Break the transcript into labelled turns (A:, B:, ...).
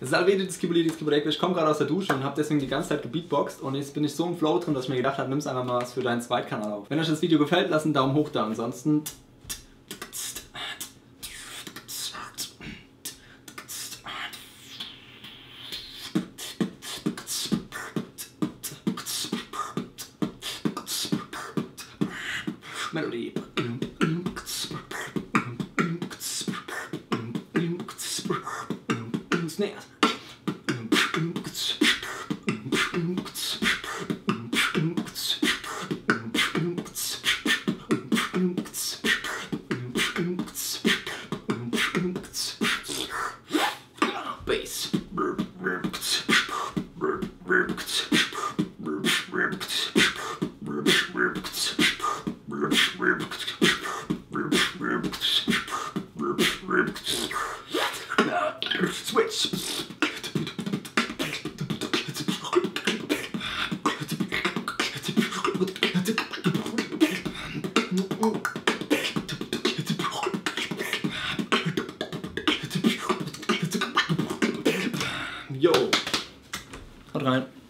A: Salvete Skibulitis Kiburek. Ich komme gerade aus der Dusche und habe deswegen die ganze Zeit gebeatboxt und jetzt bin ich so im Flow drin, dass ich mir gedacht habe, nimm's einfach mal was für deinen Zweitkanal auf. Wenn euch das Video gefällt, lasst einen Daumen hoch da, ansonsten... Melodie. Snare. Bass. Switch. Yo. Haut rein.